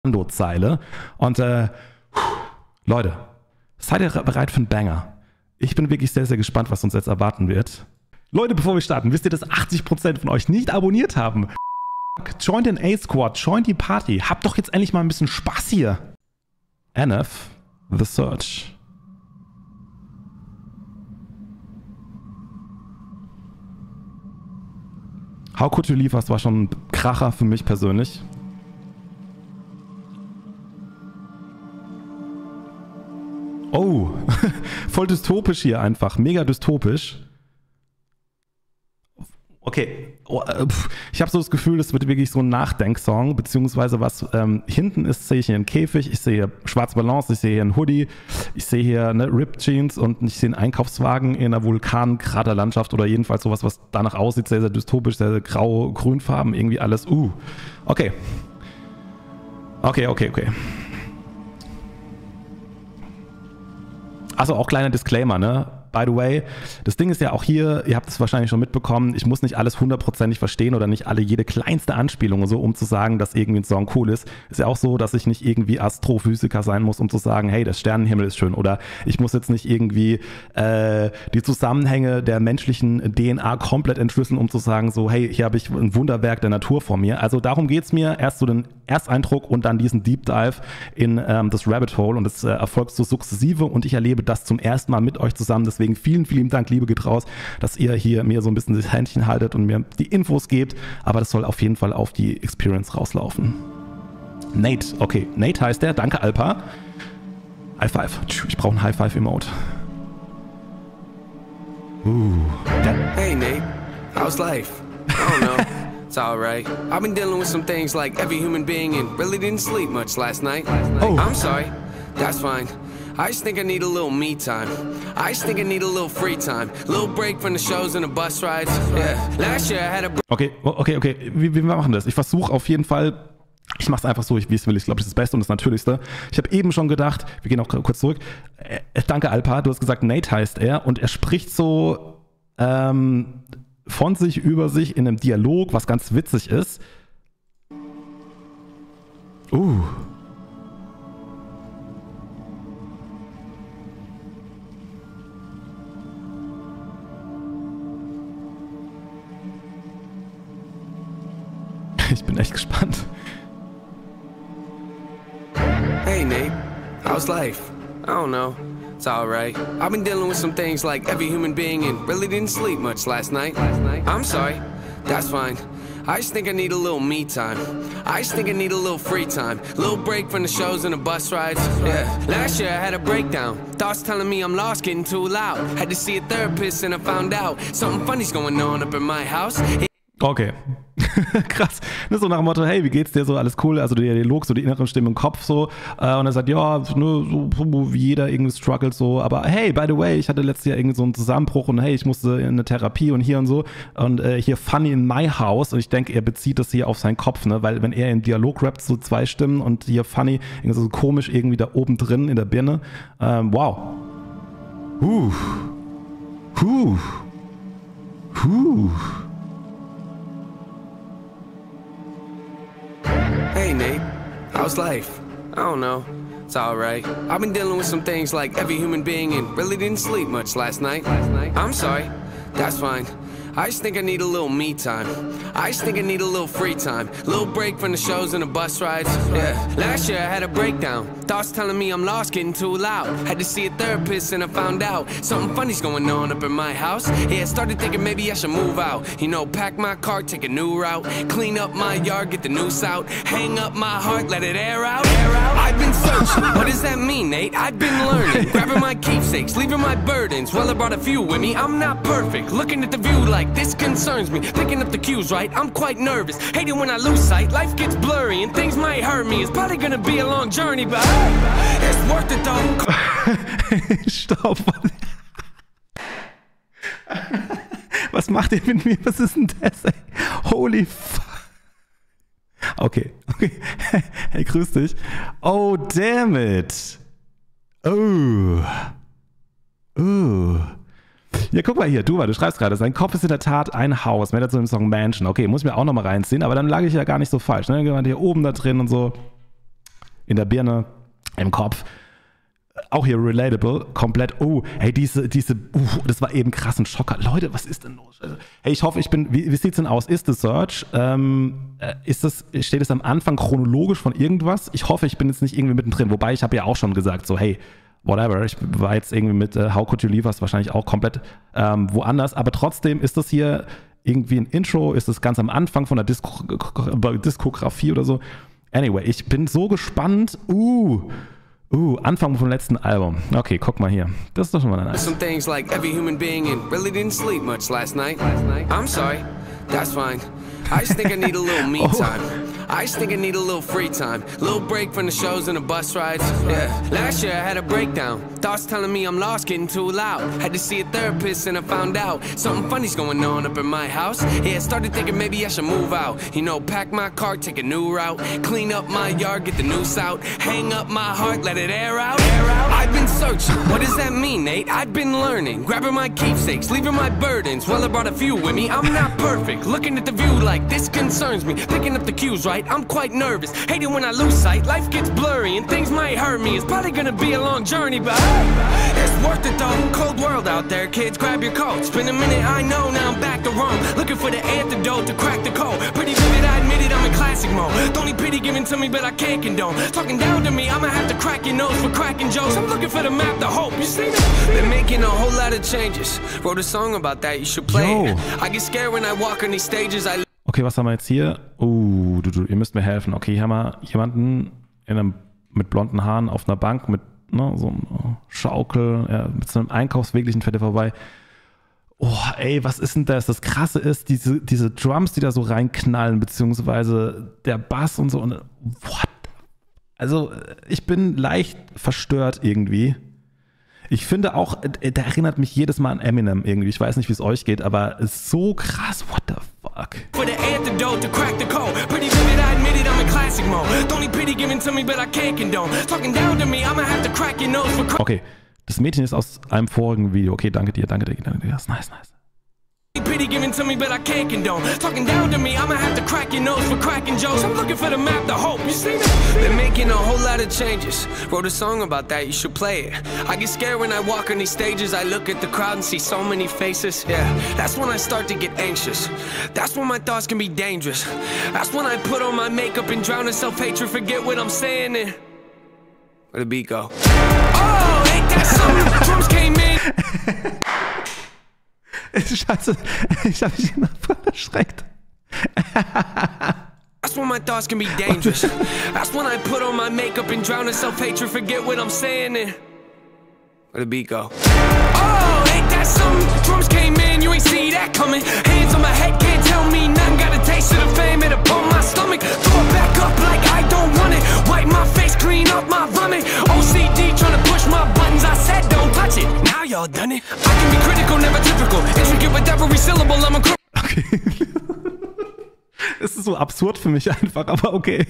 Zeile. Und Leute, seid ihr bereit für einen Banger? Ich bin wirklich sehr, sehr gespannt, was uns jetzt erwarten wird. Leute, bevor wir starten, wisst ihr, dass 80% von euch nicht abonniert haben? Joint den A-Squad, joint die Party. Habt doch jetzt endlich mal ein bisschen Spaß hier. NF, The Search. How Could You Leave Us war schon ein Kracher für mich persönlich. Oh, voll dystopisch hier einfach. Mega dystopisch. Okay, ich habe so das Gefühl, das wird wirklich so ein Nachdenksong, beziehungsweise was hinten ist, sehe ich hier einen Käfig, ich sehe hier schwarze Balance, ich sehe hier einen Hoodie, ich sehe hier Ripped Jeans und ich sehe einen Einkaufswagen in einer Vulkankraterlandschaft oder jedenfalls sowas, was danach aussieht, sehr, sehr dystopisch, sehr, sehr grau-grünfarben, irgendwie alles. Okay. Okay. Also auch kleiner Disclaimer, ne? By the way, das Ding ist ja auch hier, ihr habt es wahrscheinlich schon mitbekommen, ich muss nicht alles 100%ig verstehen oder nicht jede kleinste Anspielung und so, um zu sagen, dass irgendwie ein Song cool ist. Ist ja auch so, dass ich nicht irgendwie Astrophysiker sein muss, um zu sagen, hey, der Sternenhimmel ist schön. Oder ich muss jetzt nicht irgendwie die Zusammenhänge der menschlichen DNA komplett entschlüsseln, um zu sagen, so, hey, hier habe ich ein Wunderwerk der Natur vor mir. Also darum geht es mir, erst so den Ersteindruck und dann diesen Deep Dive in das Rabbit Hole und es erfolgt so sukzessive und ich erlebe das zum ersten Mal mit euch zusammen. Deswegen vielen, vielen Dank, Liebe geht raus, dass ihr hier mir so ein bisschen das Händchen haltet und mir die Infos gebt, aber das soll auf jeden Fall auf die Experience rauslaufen. Nate, okay, Nate heißt der, danke Alpa. High Five, ich brauche ein High Five Emote. Hey Nate, how's life? I don't know. It's alright. I've been dealing with some things like every human being and really didn't sleep much last night. Oh. I'm sorry. That's fine. I just think I need a little me time. I just think I need a little free time. A little break from the shows and the bus rides. Yeah. Last year I had a Okay. Wie machen das? Ich versuche auf jeden Fall, ich mache es einfach so, wie ich es will. Ich glaube, das ist das Beste und das Natürlichste. Ich habe eben schon gedacht, wir gehen auch kurz zurück. Danke Alpa, du hast gesagt, Nate heißt er und er spricht so von sich, über sich in einem Dialog, was ganz witzig ist. Ich bin echt gespannt. Hey Nate, how's life? I don't know. It's alright. I've been dealing with some things like every human being and really didn't sleep much last night. I'm sorry. That's fine. I just think I need a little me time. I just think I need a little free time. A little break from the shows and the bus rides. Yeah. Last year I had a breakdown. Thoughts telling me I'm lost, getting too loud. Had to see a therapist and I found out something funny's going on up in my house. Okay. Krass. Das ist so nach dem Motto, hey, wie geht's dir so? Alles cool? Also der Dialog, so die inneren Stimmen im Kopf so. Und er sagt, ja, so wie jeder irgendwie struggelt so. Aber hey, by the way, ich hatte letztes Jahr irgendwie so einen Zusammenbruch und hey, ich musste in eine Therapie und hier und so. Und hier funny in my house. Und ich denke, er bezieht das hier auf seinen Kopf, ne? Weil wenn er im Dialog rappt, so zwei Stimmen und hier funny, irgendwie so komisch irgendwie da oben drin in der Birne. Wow. Hey Nate, how's life? I don't know. It's alright. I've been dealing with some things like every human being and really didn't sleep much last night. I'm sorry. That's fine. I just think I need a little me time. I just think I need a little free time. A little break from the shows and the bus rides. Yeah. Last year I had a breakdown. Thoughts telling me I'm lost, getting too loud. Had to see a therapist and I found out something funny's going on up in my house. Yeah, I started thinking maybe I should move out. You know, pack my car, take a new route. Clean up my yard, get the noose out. Hang up my heart, let it air out. I've been searching. What does that mean, Nate? I've been learning. Grabbing my keepsakes, leaving my burdens. Well, I brought a few with me. I'm not perfect. Looking at the view like this concerns me. Picking up the cues, right? I'm quite nervous. Hate it when I lose sight. Life gets blurry and things might hurt me. It's probably gonna be a long journey, but hey, it's worth it though. Stopp. Was macht ihr mit mir? Was ist denn das, ey? Holy fuck. Okay. Hey, grüß dich. Oh, damn it. Ja, guck mal hier, du schreibst gerade, sein Kopf ist in der Tat ein Haus, mehr dazu im Song Mansion. Okay, muss ich mir auch nochmal reinziehen, aber dann lag ich ja gar nicht so falsch. Ne? Jemand hier oben da drin und so. in der Birne, im Kopf. Auch hier relatable, komplett, oh, hey, das war eben krass ein Schocker. Leute, was ist denn los? Also, hey, ich hoffe, wie sieht's denn aus? Ist The Search, steht es am Anfang chronologisch von irgendwas? Ich hoffe, ich bin jetzt nicht irgendwie mittendrin, wobei ich habe ja auch schon gesagt, so, hey, whatever, ich war jetzt irgendwie mit How Could You Leave Us wahrscheinlich auch komplett woanders, aber trotzdem ist das hier irgendwie ein Intro, ist das ganz am Anfang von der Diskografie oder so. Anyway, ich bin so gespannt, Anfang vom letzten Album. Okay, guck mal hier. Das ist doch schon mal nice. Some things like every human being and really didn't sleep much last night. I'm sorry, that's fine. I just think I need a little me time. I just think I need a little free time. Little break from the shows and the bus rides. Yeah. Last year I had a breakdown. Thoughts telling me I'm lost, getting too loud. Had to see a therapist and I found out something funny's going on up in my house. Yeah, I started thinking maybe I should move out. You know, pack my car, take a new route. Clean up my yard, get the noose out. Hang up my heart, let it air out. I've been searching. What does that mean, Nate? I've been learning. Grabbing my keepsakes, leaving my burdens. Well, I brought a few with me. I'm not perfect. Looking at the view like this concerns me. Picking up the cues, right? I'm quite nervous. Hate it when I lose sight. Life gets blurry and things might hurt me. It's probably gonna be a long journey, but it's worth it though. Cold world out there, kids. Grab your coats. Been a minute, I know. Now I'm back to Rome. Looking for the antidote to crack the code. Pretty vivid, I admit it. I'm in classic mode. The only pity given to me, but I can't condone. Talking down to me, I'ma have to crack your nose for cracking jokes. I'm looking for the map, the hope. You see that? Been making a whole lot of changes. Wrote a song about that. You should play it. I get scared when I walk on these stages. Okay, was haben wir jetzt hier? Ihr müsst mir helfen. Okay, hier haben wir jemanden mit blonden Haaren auf einer Bank mit so einem Schaukel, mit so einem Einkaufsweglichen fährt er vorbei. Oh, ey, was ist denn das? Das Krasse ist, diese Drums, die da so reinknallen, beziehungsweise der Bass und so. Und, what? Also, ich bin leicht verstört irgendwie. Ich finde auch, der erinnert mich jedes Mal an Eminem irgendwie. Ich weiß nicht, wie es euch geht, aber ist so krass. What the fuck? Okay, das Mädchen ist aus einem vorigen Video. Okay, danke dir. Das ist nice. Pity given to me, but I can't condone. Talking down to me, I'ma have to crack your nose for cracking jokes. I'm looking for the map, the hope. You see that? Been making a whole lot of changes. Wrote a song about that, you should play it. I get scared when I walk on these stages. I look at the crowd and see so many faces. Yeah, that's when I start to get anxious. That's when my thoughts can be dangerous. That's when I put on my makeup and drown in self-hatred. Forget what I'm saying and where'd the beat go? Oh, ain't that something? Drums came in. Scheiße, ich hab mich voll erschreckt. That's when my thoughts can be dangerous. That's when I put on my makeup and drown in self-hatred. Forget what I'm saying and where'd the beat go? Oh, ain't that something? Drums came in, you ain't see that coming. Hands on my head, can't tell me nothing. Got a taste of the fame, it'll pump my stomach. Throw it back up like I don't want it. Wipe my face, clean up my vomit. OCD trying to push my buttons. I said don't touch it. Now y'all done it. I can be critical, never typical. Intricate with every syllable, I'm a Okay. Es ist so absurd für mich einfach, aber okay.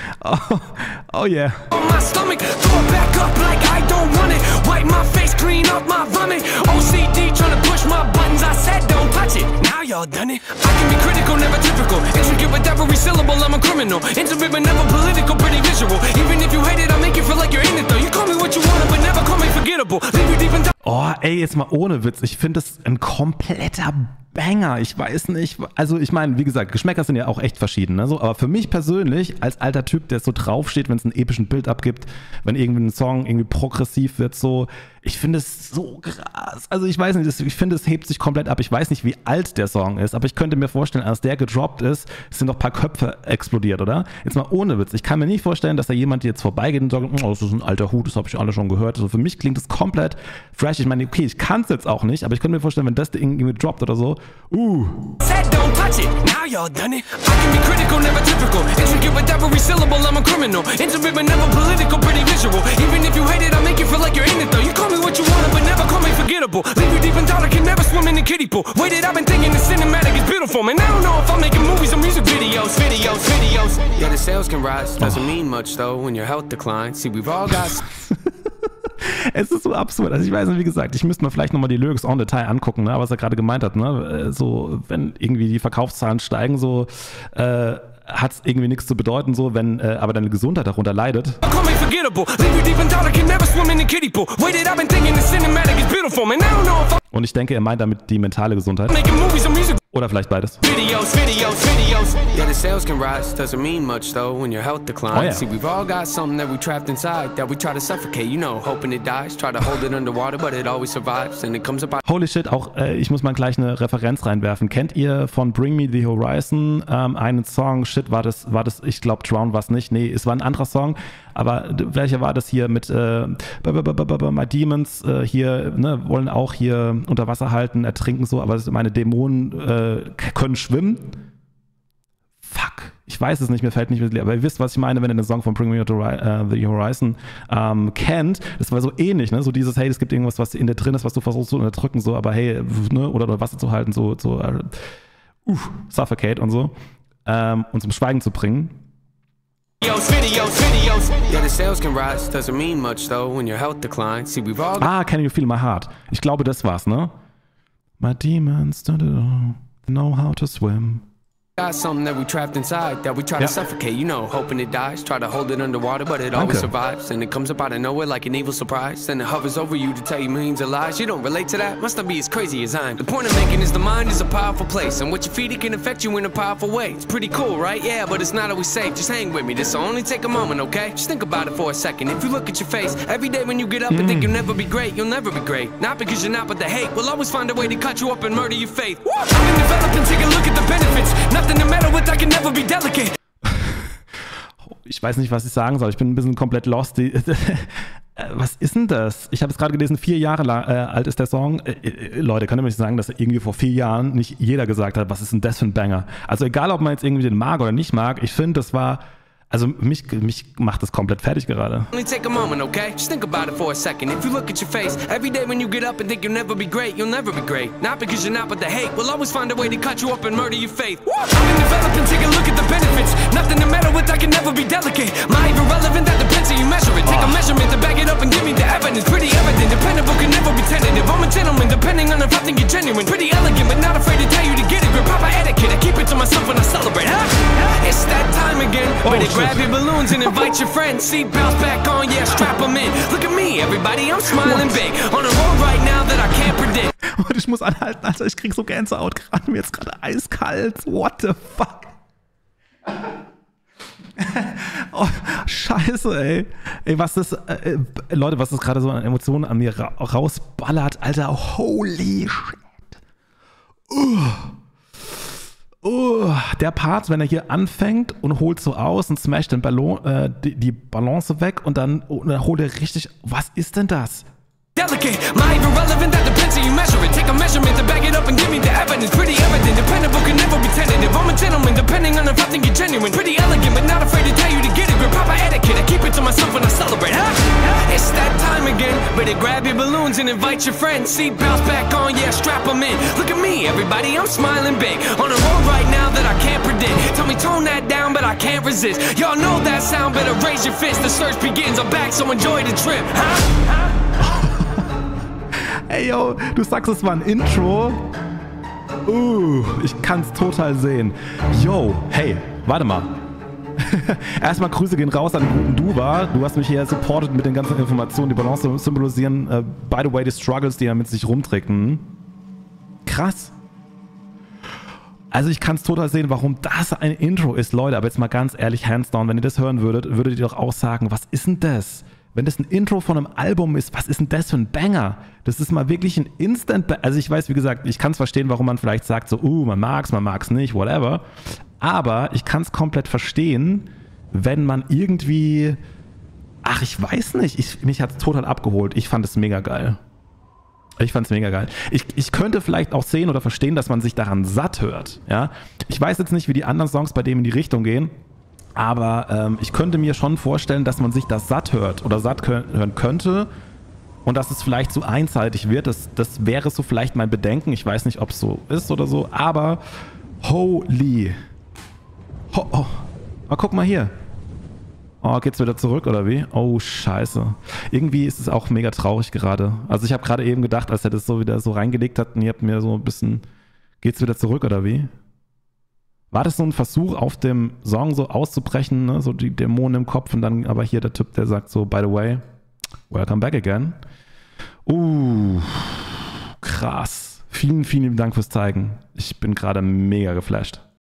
Oh yeah. On my stomach, throw it back up like I don't want it. Wipe my face, clean up my vomit. OCD trying to push my buttons. I said don't touch it. Now y'all done it. I can be critical, never typical. Intricate with every syllable, I'm a criminal. Intimate but never political, pretty visual. Even if you hate it, I'll make you feel like you're in it though. You call me what you want, but never call me forgettable. Leave you deep in. Oh, ey, jetzt mal ohne Witz. Ich finde das ein kompletter Banger. Ich weiß nicht. Also ich meine, wie gesagt, Geschmäcker sind ja auch echt verschieden. Ne? So, aber für mich persönlich, als alter Typ, der so draufsteht, wenn es einen epischen Bild abgibt, wenn irgendwie ein Song irgendwie progressiv wird, so, ich finde es so krass. Also ich weiß nicht, ich finde, es hebt sich komplett ab. Ich weiß nicht, wie alt der Song ist, aber ich könnte mir vorstellen, als der gedroppt ist, sind noch ein paar Köpfe explodiert, oder? Jetzt mal ohne Witz. Ich kann mir nicht vorstellen, dass da jemand jetzt vorbeigeht und sagt, oh, das ist ein alter Hut, das habe ich alle schon gehört. Also für mich klingt das komplett fresh. Ich meine, okay, ich kann es jetzt auch nicht, aber ich könnte mir vorstellen, wenn das Ding irgendwie droppt oder so, Said don't touch it, now y'all done it. I can be critical, never typical. Intricate with every syllable, I'm a criminal. Intimate but never political, pretty visual. Even if you hate it, I'll make you feel like you're in it though. You call me what you want, but never call me forgettable. Leave you deep in thought, I can never swim in the kiddie pool. Waited, I've been thinking the cinematic is beautiful. Man, I don't know if I'm making movies or music videos. Yeah, the sales can rise, doesn't mean much though when your health declines. See, we've all got... Es ist so absurd. Also ich weiß nicht, wie gesagt, ich müsste mir vielleicht nochmal die Lyrics en Detail angucken, ne, was er gerade gemeint hat. Ne? So, wenn irgendwie die Verkaufszahlen steigen, so hat es irgendwie nichts zu bedeuten, so, wenn aber deine Gesundheit darunter leidet. Und ich denke, er meint damit die mentale Gesundheit. Oder vielleicht beides. Videos. Yeah, the sales can rise, doesn't mean much though when your health declines. Oh, yeah. See, we've all got something that we trapped inside that we try to suffocate, you know, hoping it dies, try to hold it underwater, but it always survives and it comes up. Holy shit, auch ich muss mal gleich eine Referenz reinwerfen. Kennt ihr von Bring Me the Horizon einen Song? Shit, war das, ich glaube Drown war es nicht. Nee, es war ein anderer Song, aber welcher war das hier mit My Demons hier, ne, wollen auch hier unter Wasser halten, ertrinken so, aber meine Dämonen können schwimmen. Fuck, ich weiß es nicht, mir fällt nicht mehr, aber ihr wisst, was ich meine, wenn ihr den Song von Bring Me the Horizon kennt. Das war so ähnlich, ne? So dieses, hey, es gibt irgendwas, was in dir drin ist, was du versuchst zu unterdrücken, so, aber hey, ne? oder Wasser zu halten, so suffocate und so, und zum Schweigen zu bringen. Videos. Yeah, the sales can rise, doesn't mean much though when your health declines. See, we've all Can You Feel My Heart? Ich glaube, das war's, ne? My demons don't know how to swim. got something that we trapped inside that we try to suffocate, you know, hoping it dies, try to hold it underwater, but it always survives, and it comes up out of nowhere like an evil surprise, then it hovers over you to tell you millions of lies. You don't relate to that? Must not be as crazy as I'm. The point I'm making is the mind is a powerful place, and what you feed it can affect you in a powerful way. It's pretty cool, right? Yeah, but it's not always safe. Just hang with me, this will only take a moment, okay? Just think about it for a second. If you look at your face every day when you get up and think you'll never be great, you'll never be great. Not because you're not, but the hate will always find a way to cut you up and murder your faith. I've been developing, take a look at the benefits. Nothing to meddle with, I can never be delicate. Ich weiß nicht, was ich sagen soll. Ich bin ein bisschen komplett lost. Was ist denn das? Ich habe es gerade gelesen, 4 Jahre alt ist der Song. Leute, könnt ihr mir nicht sagen, dass irgendwie vor 4 Jahren nicht jeder gesagt hat, was ist denn das für ein Banger? Also egal, ob man jetzt irgendwie den mag oder nicht mag, ich finde, das war... Also mich macht das komplett fertig gerade. Only take a moment, okay? Just think about it for a second. If you look at your face every day when you get up and think you'll never be great, you'll never be great. Not because you're not, but the hate will always find a way to cut you up and murder your faith. I've been developing, take a look at the benefits. Nothing to meddle with, I can never be delicate. My irrelevant, that depends how you measure it. Take a measurement to back it up and give me the evidence. Pretty evident, dependable can never be tentative. I'm a gentleman, depending on if I think you're genuine. Pretty elegant, but not afraid to tell you to get a grip. Proper etiquette, I keep it to myself when I celebrate. It's that time again. Grab your balloons and invite your friends. Seatbelts back on, yeah, strap them in. Look at me, everybody, I'm smiling big. On a road right now that I can't predict. Und ich muss anhalten, Alter, ich krieg so Gänsehaut gerade. Mir jetzt gerade eiskalt. What the fuck? Oh, scheiße, ey. Ey, was das, Leute, was das gerade so an Emotionen an mir rausballert, Alter. Holy shit. Der Part, wenn er hier anfängt und holt so aus und smasht den Ballon, die Balance weg und dann holt er richtig. Was ist denn das? Delicate, my irrelevant, that depends how you measure it. Take a measurement to back it up and give me the evidence. Pretty evident, dependable can never be tentative. I'm a gentleman, depending on if I think you're genuine. Pretty elegant, but not afraid to tell you to get a grip. Proper etiquette, I keep it to myself when I celebrate. It's that time again. Better grab your balloons and invite your friends. Seatbelts back on, yeah, strap them in. Look at me, everybody, I'm smiling big. On a road right now that I can't predict. Tell me tone that down, but I can't resist. Y'all know that sound, better raise your fist. The search begins, I'm back, so enjoy the trip. Ey, yo, du sagst, es war ein Intro. Ich kann's total sehen. Yo, hey, warte mal. Erstmal Grüße gehen raus an den guten Duva. Du hast mich hier supportet mit den ganzen Informationen, die Balance symbolisieren. By the way, die Struggles, die er mit sich rumträgt. Krass. Also ich kann es total sehen, warum das ein Intro ist, Leute. Aber jetzt mal ganz ehrlich, hands down, wenn ihr das hören würdet, würdet ihr doch auch sagen, was ist denn das? Wenn das ein Intro von einem Album ist, was ist denn das für ein Banger? Das ist mal wirklich ein Also ich weiß, wie gesagt, ich kann es verstehen, warum man vielleicht sagt so, man mag's nicht, whatever. Aber ich kann es komplett verstehen, wenn man irgendwie, ich weiß nicht, mich hat es total abgeholt. Ich fand es mega geil. Ich könnte vielleicht auch sehen oder verstehen, dass man sich daran satt hört. Ja? Ich weiß jetzt nicht, wie die anderen Songs bei dem in die Richtung gehen. Aber ich könnte mir schon vorstellen, dass man sich das satt hört oder satt hören könnte und dass es vielleicht so einseitig wird. Das wäre so vielleicht mein Bedenken. Ich weiß nicht, ob es so ist oder so, aber holy. Guck mal hier. Geht's wieder zurück oder wie? Oh, scheiße. Irgendwie ist es auch mega traurig gerade. Also ich habe gerade eben gedacht, als er das so wieder so reingelegt hat und ihr habt mir so ein bisschen... Geht's wieder zurück oder wie? War das so ein Versuch, auf dem Song so auszubrechen, ne? So die Dämonen im Kopf und dann aber hier der Typ, der sagt so, by the way, welcome back again. Krass. Vielen, vielen Dank fürs Zeigen. Ich bin gerade mega geflasht.